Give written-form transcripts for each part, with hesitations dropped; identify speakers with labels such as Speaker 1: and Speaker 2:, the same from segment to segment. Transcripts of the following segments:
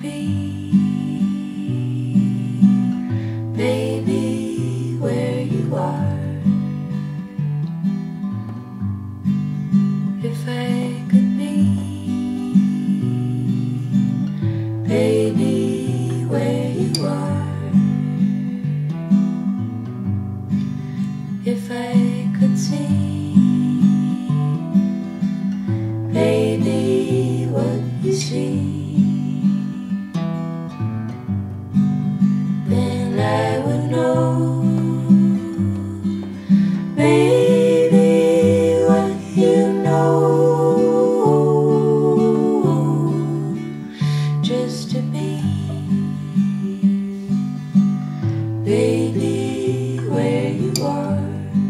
Speaker 1: be, baby, where you are. If I could be, baby, where you are. If I could see, baby, what you see, then I would know, baby, what you know. Just to be, baby, where you are.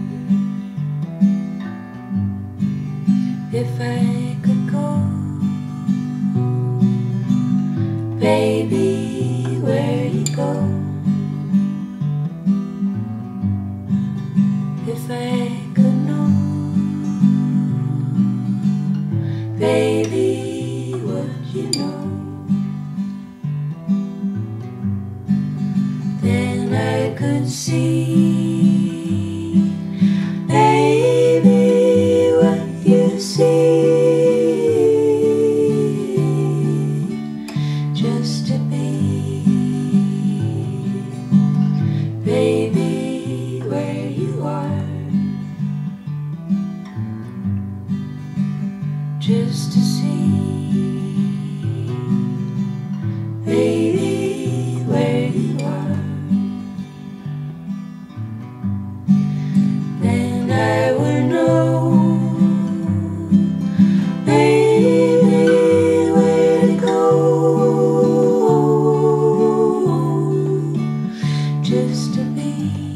Speaker 1: If I could go, baby, where you go. If I could know, baby, what you know, then I could see, baby, what you see. Just to be, baby, where you are. Just to see, baby, where you are. Then I would know, baby, where to go. Just to be,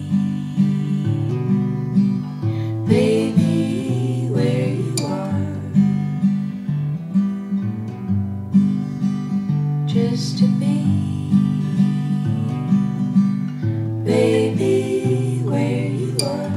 Speaker 1: baby, where you are. Just to be, baby, where you are.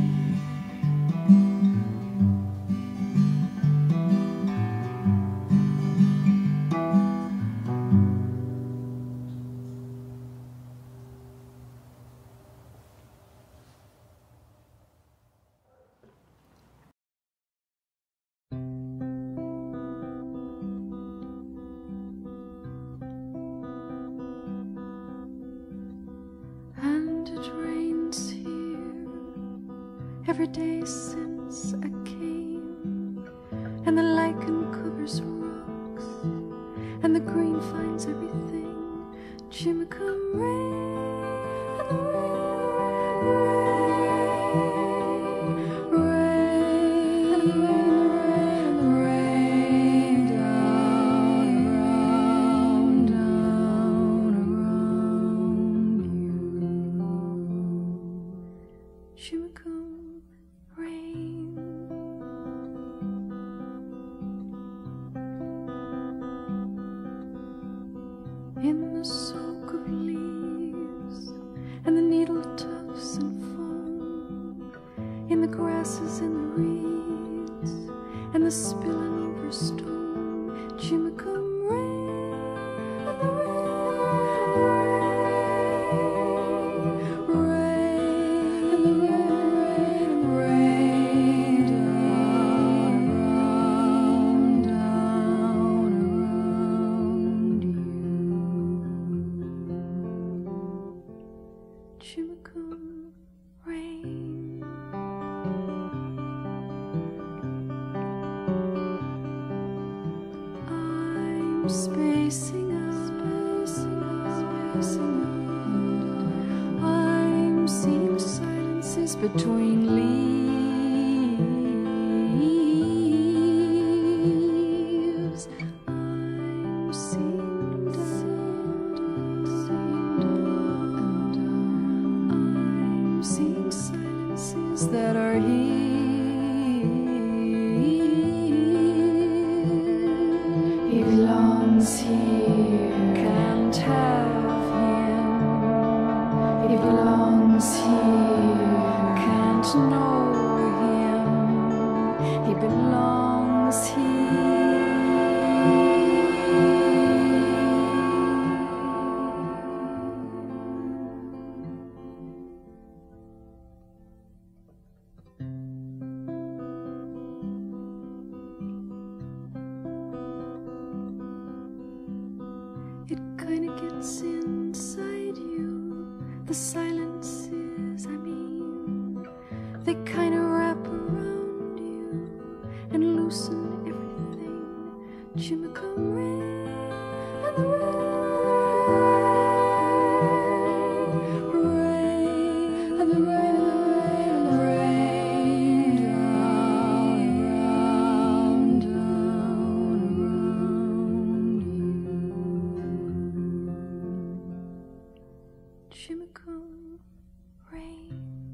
Speaker 1: And it rains here every day since I came, and the lichen covers rocks, and the green finds everything. Jimmy, come rain, rain, rain, rain down, down around you. Jimmy, come rain. In the soak of leaves and the needle tufts and foam, in the grasses and the reeds and the spilling over stone, Jimmy, come rain, rain, rain, rain down around you. Jimmy, come rain. I'm spacing out, spacing out. I'm seeing silences between leaves. I'm seeing I'm seeing silences that are here. He belongs here, can't have him. He belongs here, can't know him. He belongs here. what's inside you. The silences, I mean, they kind of wrap around you and loosen everything. Chimicum rain and the rain and the rain and the rain down around you. Chimicum rain.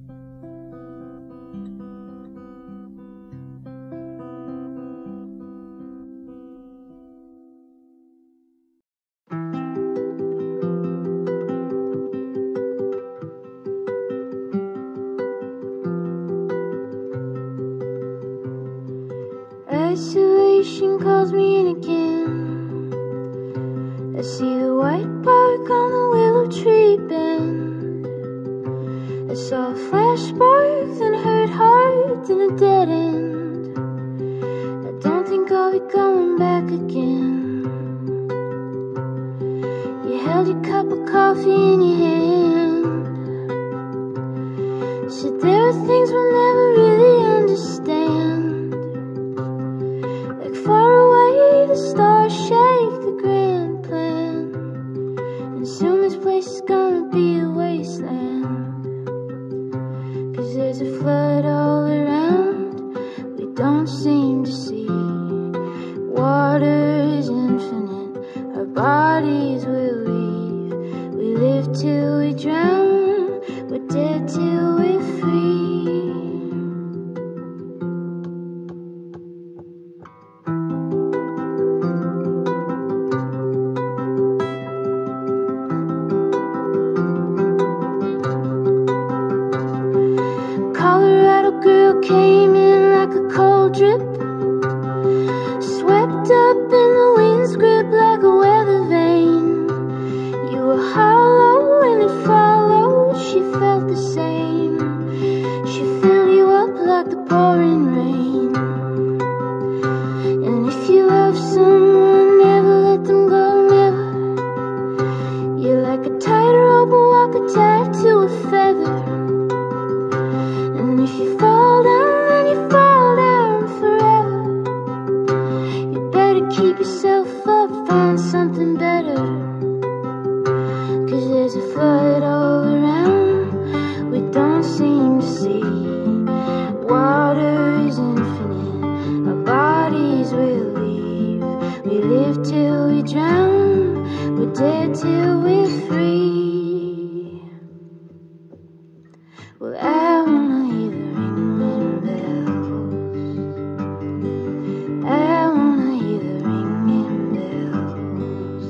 Speaker 2: Isolation calls me in again. I see the white bark on the willow tree bend. I saw a flash spark, then heard heart in a dead end. I don't think I'll be going back again. You held your cup of coffee in your hand. Said there are things we'll never really understand. Far away, the stars shake the grand plan, and soon this place is gonna be a wasteland. 'Cause there's a flood all around we don't seem to see. Water is infinite, our bodies will leave. We live till we drown, we're dead till we're free. Girl came in like a cold drip, swept up in the wind's grip like a weather vane. You were hollow and it followed, she felt the same. She filled you up like the pouring rain. And if you love someone, never let them go, never. You're like a tightrope, a walk tied to a feather. And if you fall down, then you fall down forever. You better keep yourself up, find something better. 'Cause there's a flood all around we don't seem to see. Water is infinite, our bodies will leave. We live till we drown, we're dead till we're free. Well, I wanna hear the ringing bells. I wanna hear the ringing bells.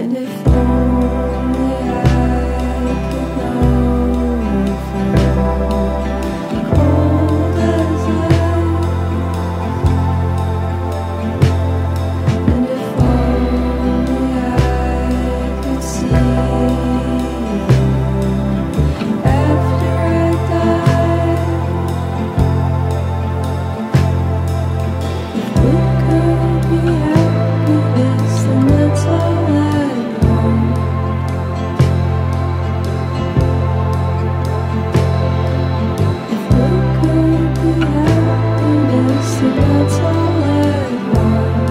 Speaker 1: And if only I could know if I'm cold as ice. And if only I could see after I die. If we could be happiness, then that's all I'd want. If we could be happiness, then that's all I'd want.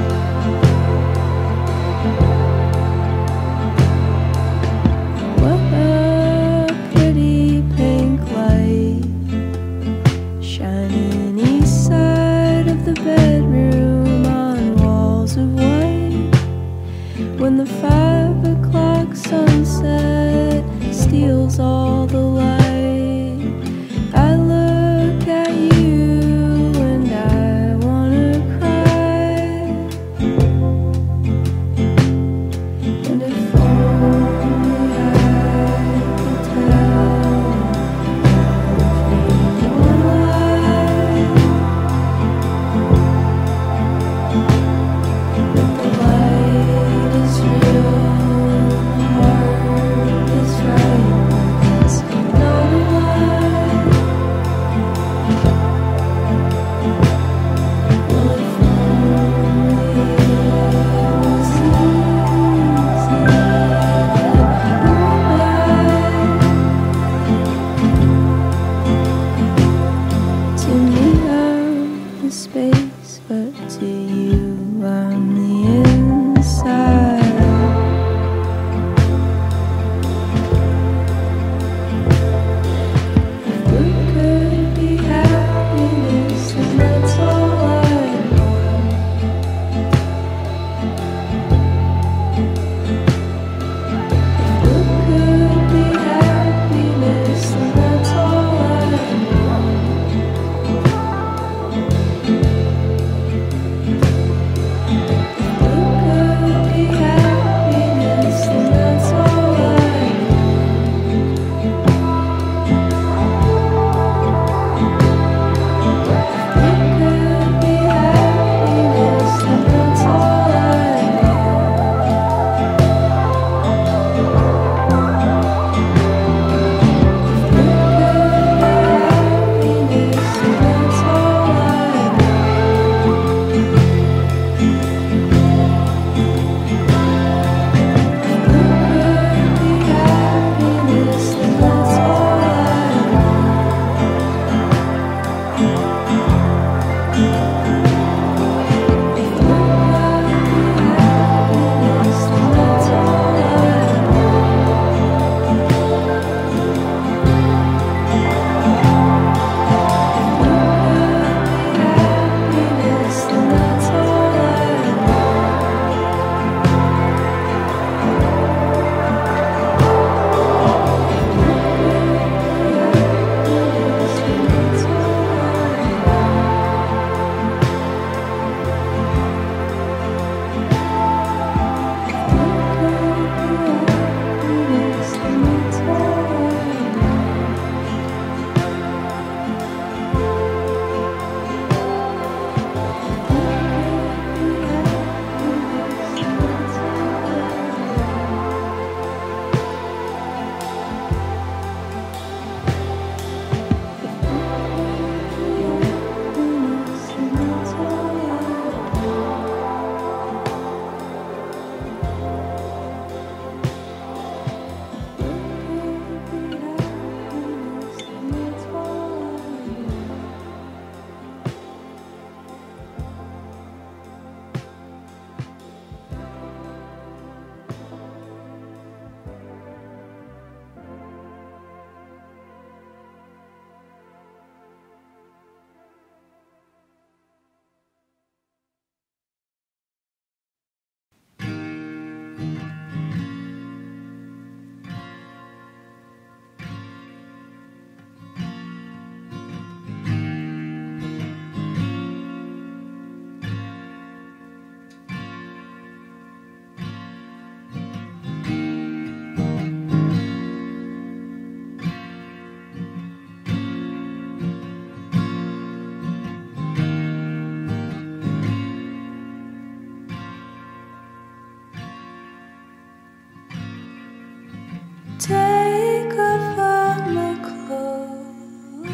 Speaker 1: What a pretty pink light shining east side of the bedroom on walls of white. When the 5 o'clock sunset steals all the light, I look at you and I wanna cry. And if only I could tell one lie, that the light is real, the heart is right. It's no Take off all my clothes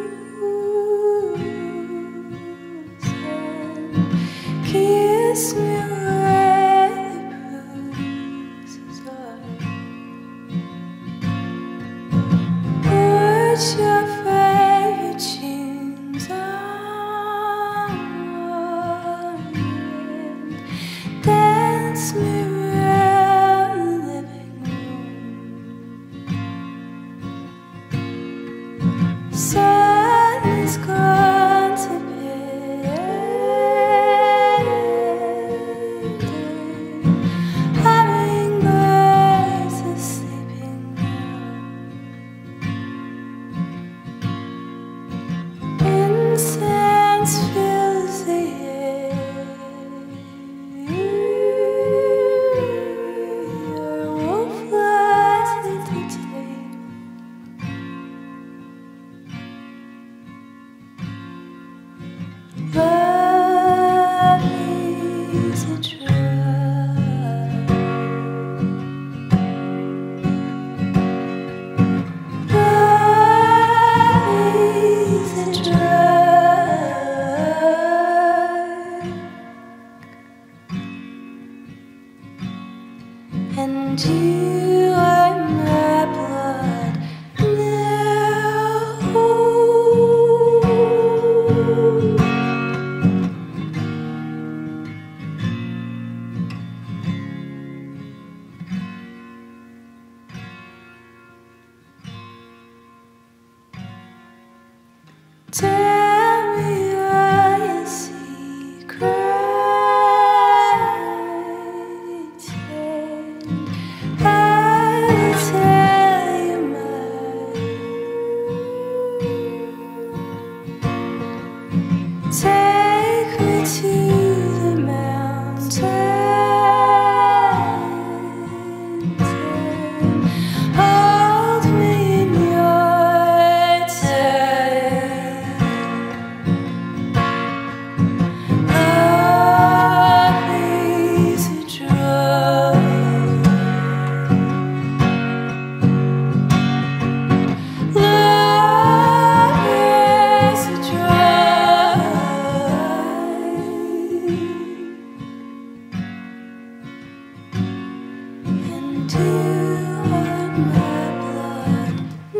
Speaker 1: and kiss me where the bruises are. Put your favorite tunes on and dance me around the living room. Sun is gone to bed. Hummingbirds are sleeping now. Incense fills the air. Your wolf lies at the table. Love is a drug. Love is a drug. And you are my blood now. Tell me all your secrets, and I'll tell you mine. Take me to the mountains and hold me in your tight. Love is a drug. Love is a drug. And you are my blood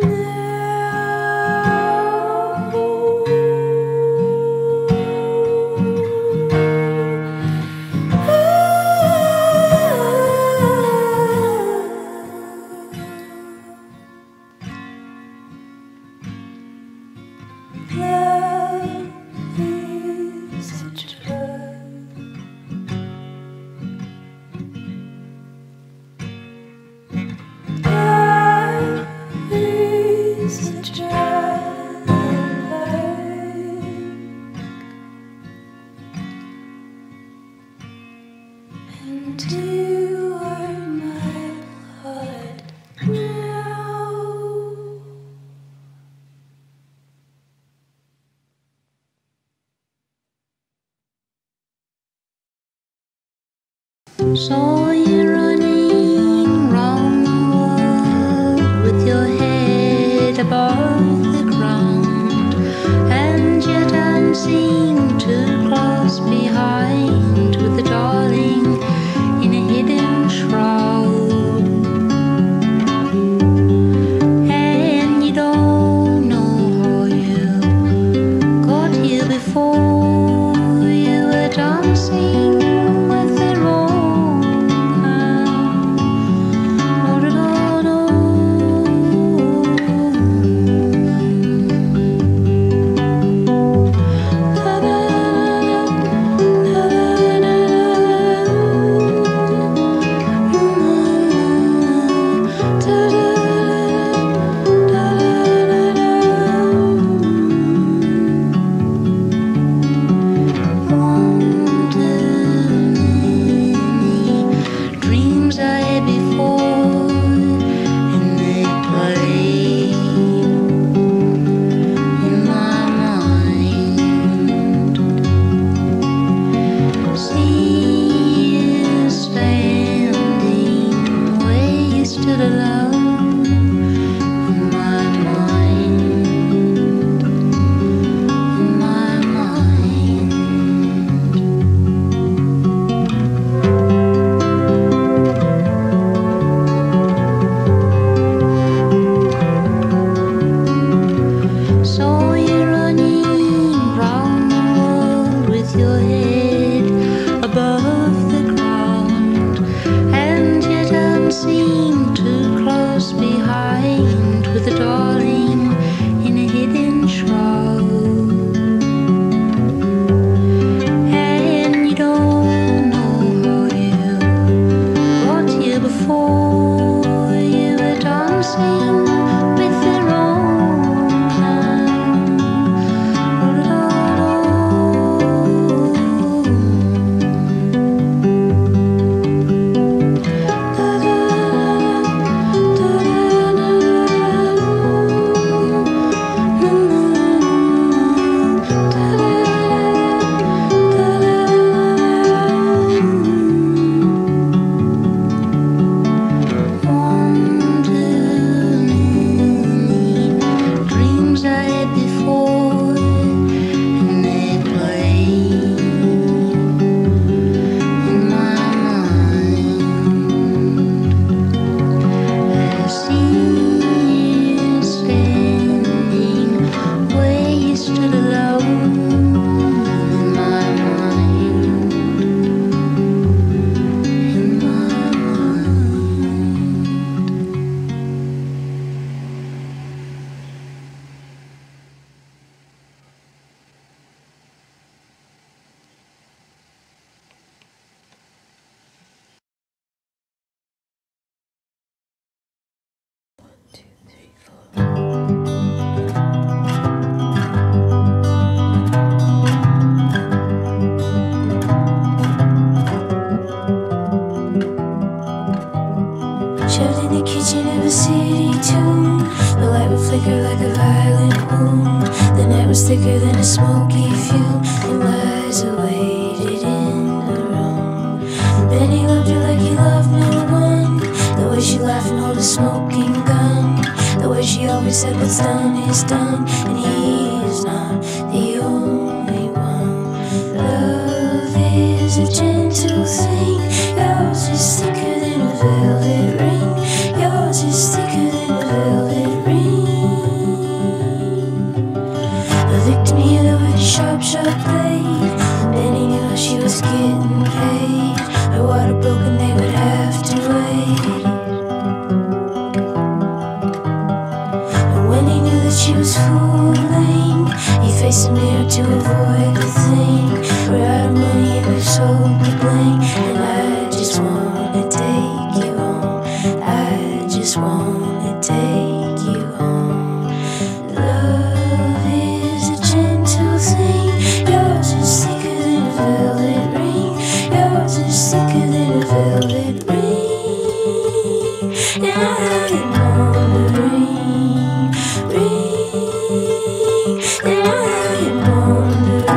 Speaker 1: Love is a drug. Love is a drug. And you are my blood now.
Speaker 2: Saw you running round the world with your head above the ground, and you're dancing too close behind with a darling in a hidden shroud. And you don't know how you got here before. You were dancing with the wrong hand. Not at all, no. La, la, la, la, la. Shoved in the kitchen of a city tomb. The light would flicker like a violent wound. The night was thicker than a smoky fume, and Liza waited in the room. And Benny loved her like he loved no one. The way she laughed and held a smoking gun. The way she always said what's done is done, and he's not the only one. Love is a gentle thing. Yours is thicker than a velvet ring. Yours is thicker than a velvet ring. A victim healer with a sharp, sharp blade. Benny knew how she was getting paid. Her water broke and they would have to wait. And when he knew that she was fooling, he faced a mirror to avoid the thing. We're out of money and we've sold the bling. And I just wanna take you home. I just wanna take you home. Love is a gentle thing. Yours is thicker than a velvet ring. Yours is thicker than a velvet ring. And I'm wondering, ring. And I'm wondering.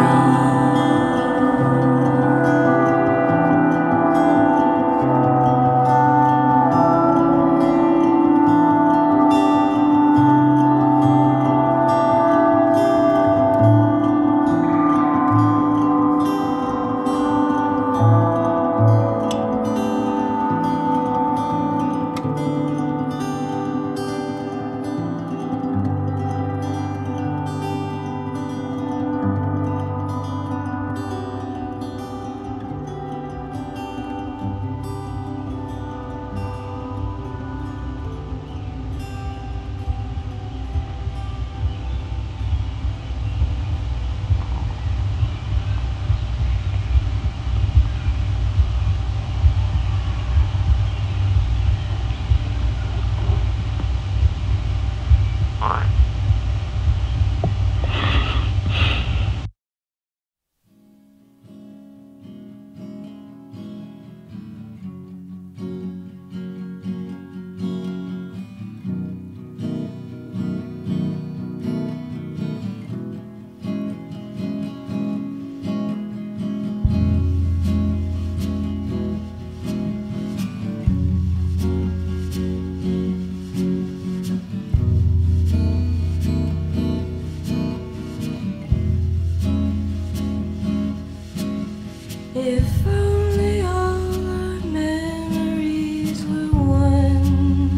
Speaker 2: If only all our memories were one.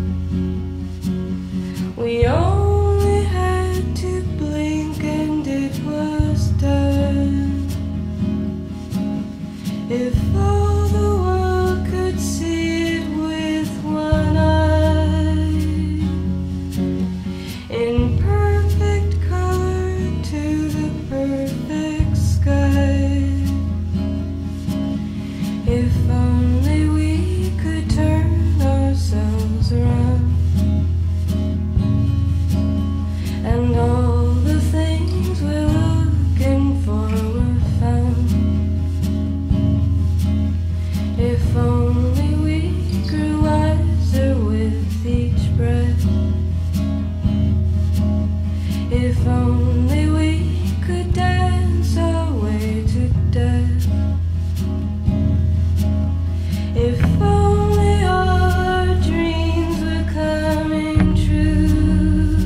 Speaker 2: We only had to blink and it was done. If all the world could see it with one eye, in perfect color to the perfect sky. If only we could turn ourselves around, and all the things we're looking for were found. If only we grew wiser with each breath. If only we could dance our way to death. If only all our dreams were coming true,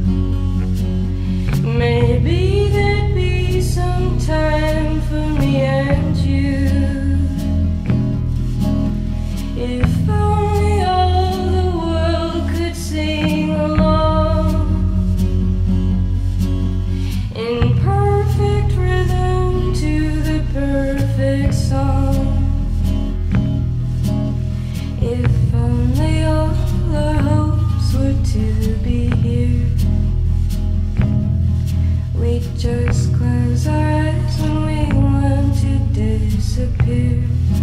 Speaker 2: maybe there'd be some time for me and you. If only all the world could sing along, in perfect rhythm to the perfect song. If only all our hopes were to be here, we'd just close our eyes when we want to disappear.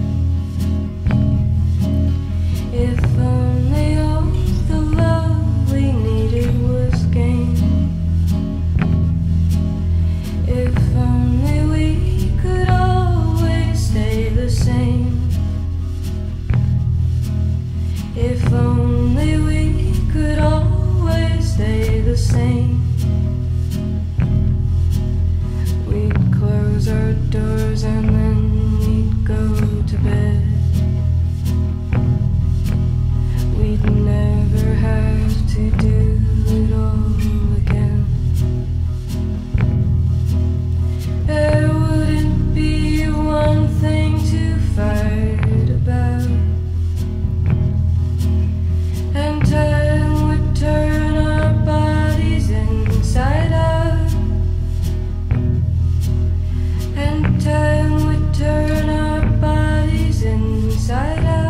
Speaker 2: If only all the love we needed was gained. If only we could always stay the same.
Speaker 1: If only we could always stay the same. We'd close our doors and then we'd go to bed. We'd never have to do it all again. There wouldn't be one thing to fight about, and time would turn our bodies inside out, and time would turn our bodies inside out.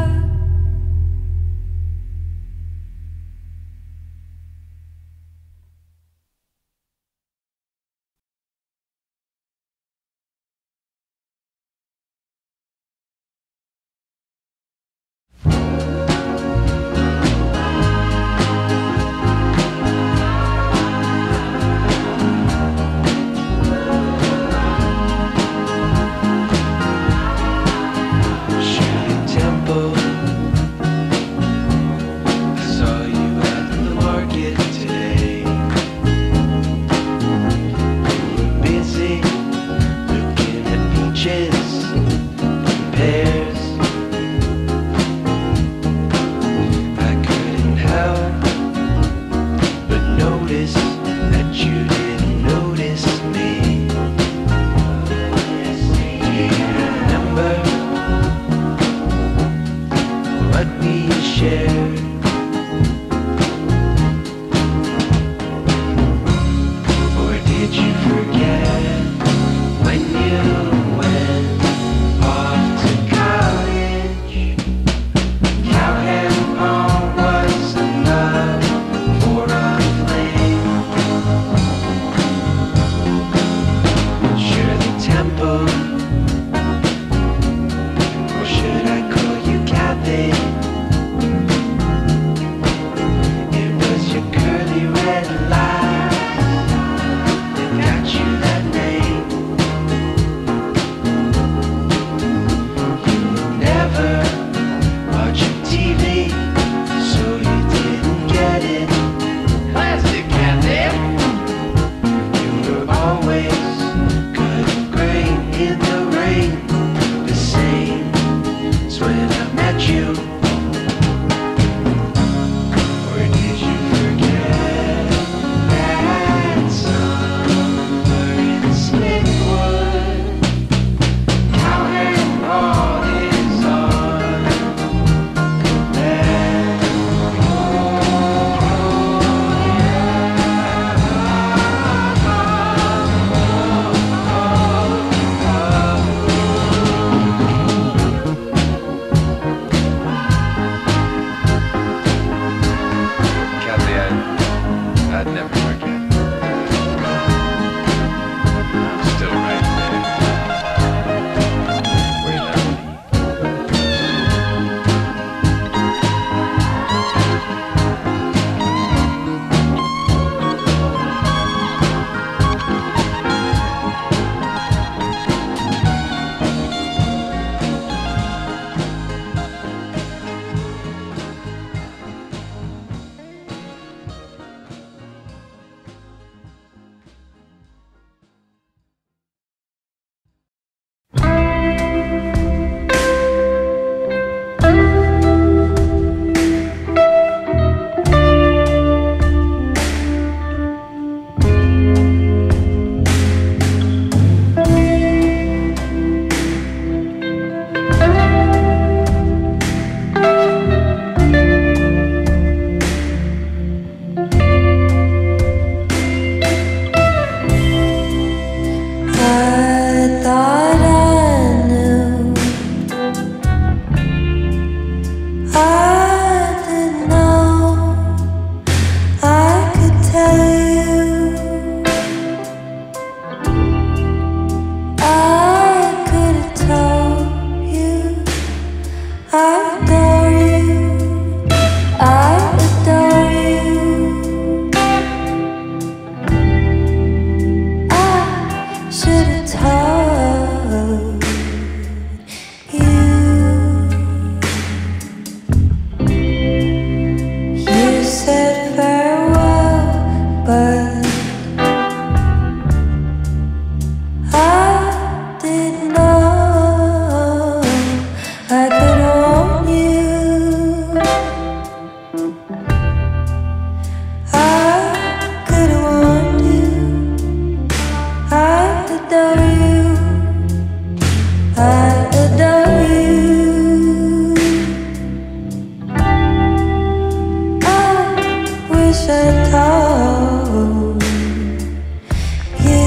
Speaker 3: wish I told you.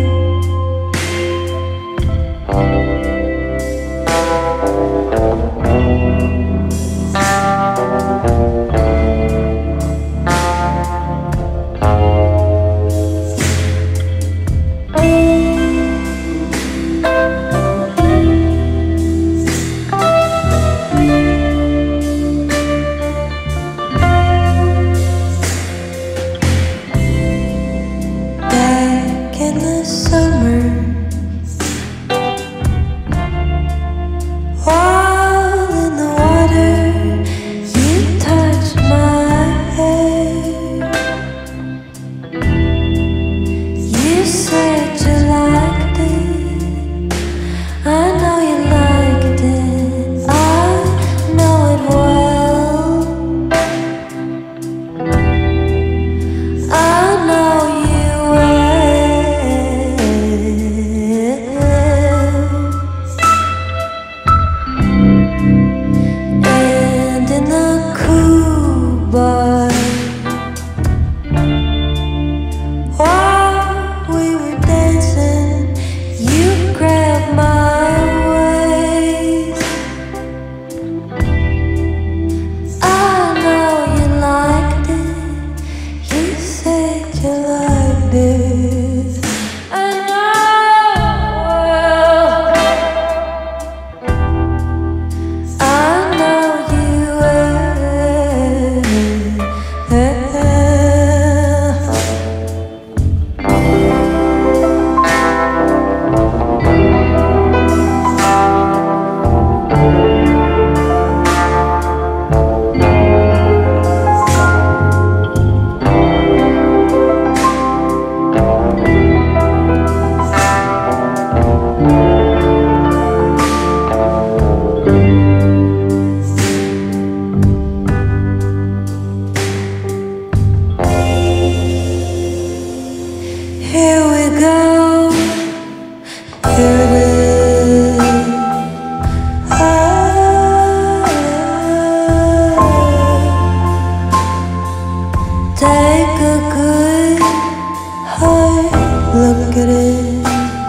Speaker 3: Back in the summer, while in the water, you touched my hair. You said you liked it. I know you liked it. I know it well. I know you well. And in the cool bar, while we were dancing, you grabbed my waist. I know you liked it. You said you liked it. I know you well. Here we go. Here it is. Take a good hard look at it.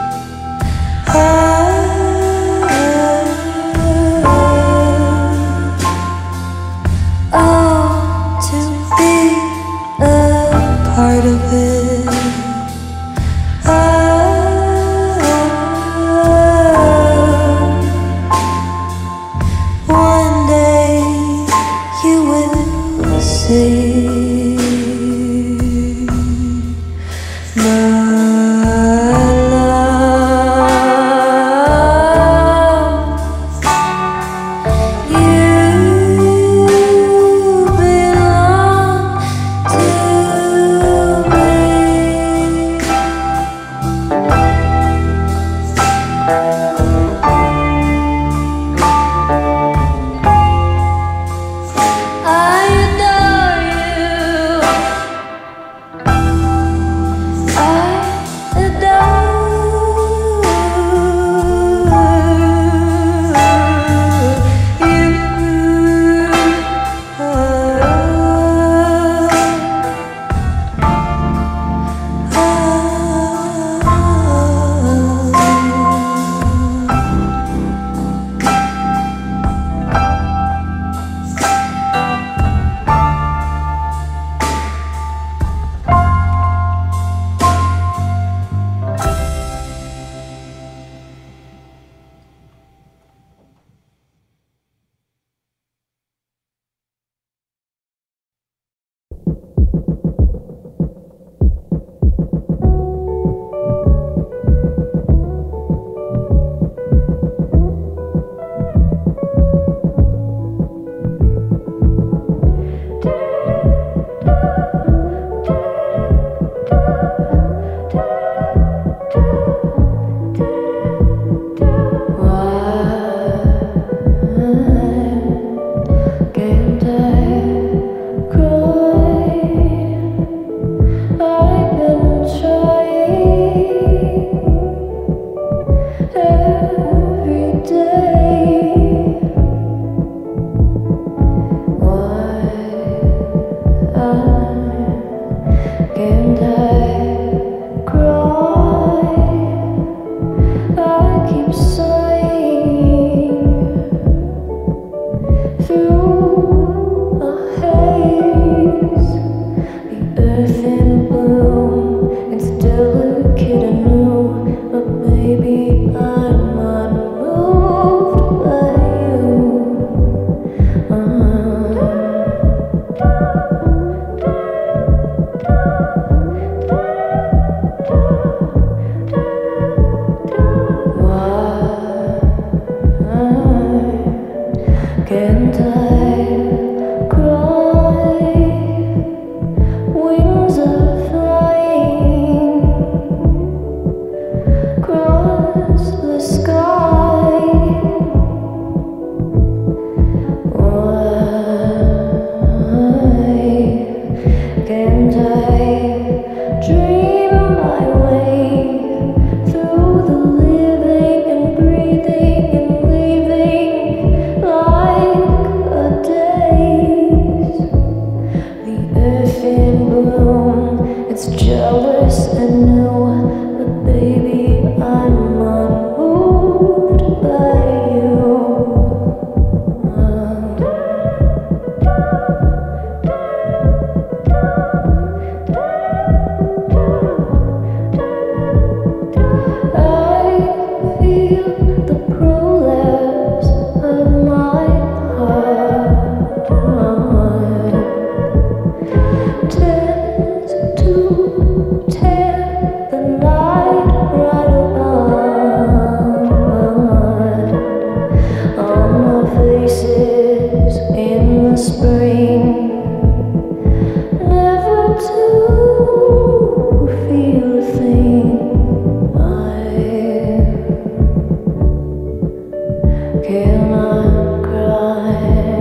Speaker 3: Oh, to be a part of it. One day you will see my love. You belong to me. I adore you.
Speaker 2: spring, never to feel a thing. I cannot cry,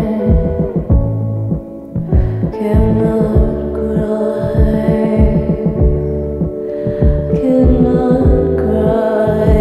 Speaker 2: cannot cry, cannot cry.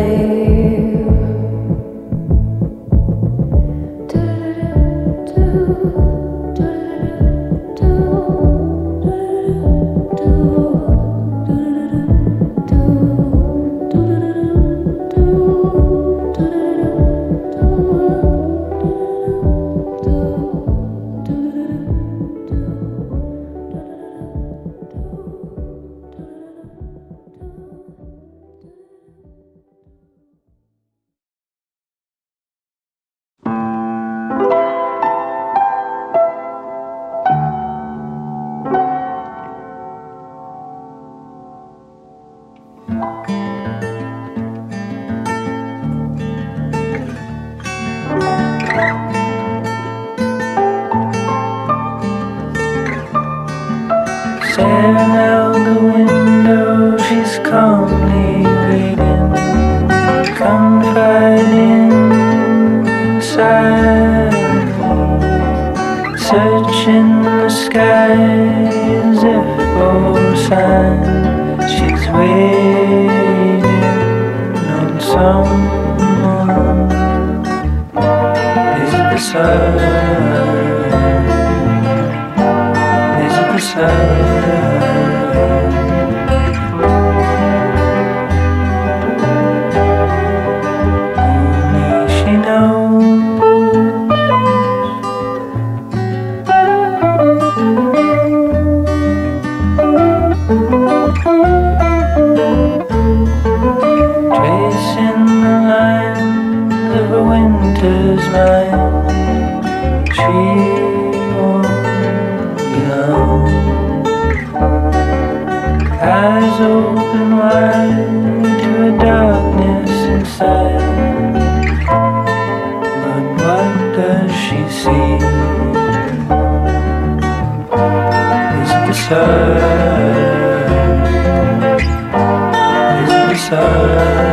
Speaker 4: Staring out the window, she's calmly waiting, confiding silently, searching the skies if for signs. She's waiting on someone. Is it the sun? Is it the sun? Tracing the lines of a winter's mind, she won't be alone. Eyes open wide to a darkness inside, but what does she see? Is it the sun? Is it the sun?